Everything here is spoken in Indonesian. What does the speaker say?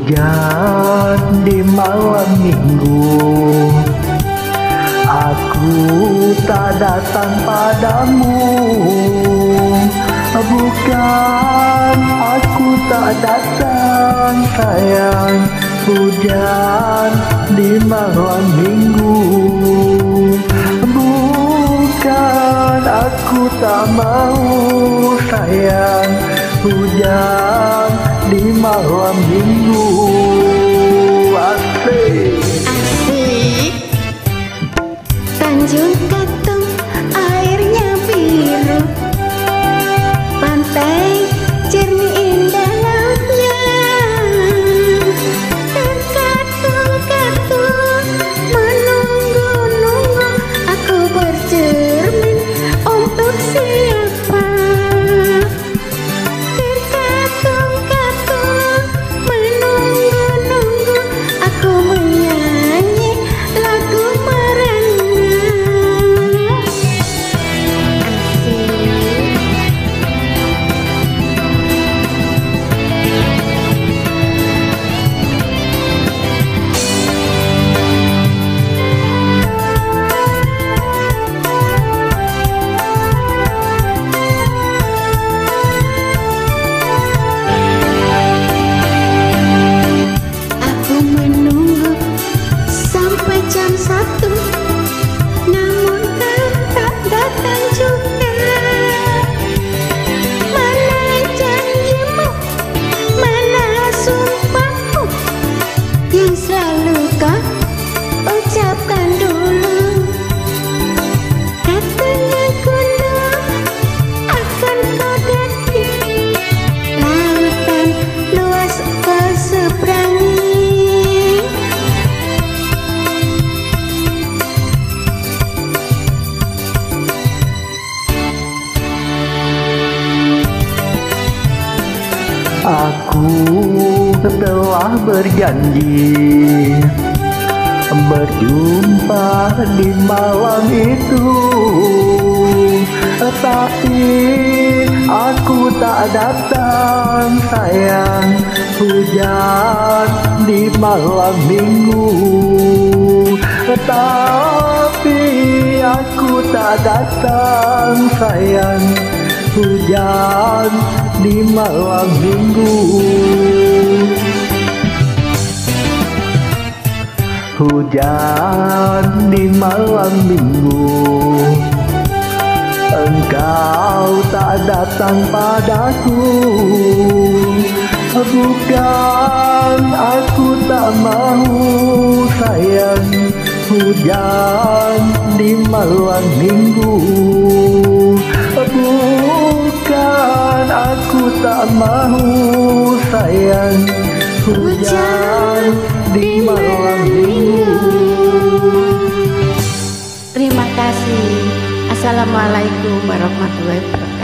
Hujan di malam minggu, aku tak datang padamu. Bukan aku tak datang sayang, hujan di malam minggu. Bukan aku tak mau sayang, hujan di malam minggu. Asik. Asik. Tanjung Katung airnya biru, pantai jernih indah lautnya. Terkatung-katung menunggu-nunggu, aku bercermin untuk siapa. Terkatung-katung menunggu-nunggu, aku menyanyi lagu merana. Aku menunggu sampai jam 1, namun kau tak datang juga. Mana janjimu, mana sumpahmu yang selalu kau ucapkan dulu. Katanya gunung akan kau daki, lautan luas kau seberangi. Aku telah berjanji berjumpa di malam itu, tapi aku tak datang sayang, hujan di malam minggu. Tapi aku tak datang sayang, hujan di malam minggu. Hujan di malam minggu, engkau tak datang padaku. Bukan aku tak mau sayang, hujan di malam minggu. Bukan aku tak mau sayang, hujan di malam minggu. Terima kasih. Assalamualaikum warahmatullahi wabarakatuh.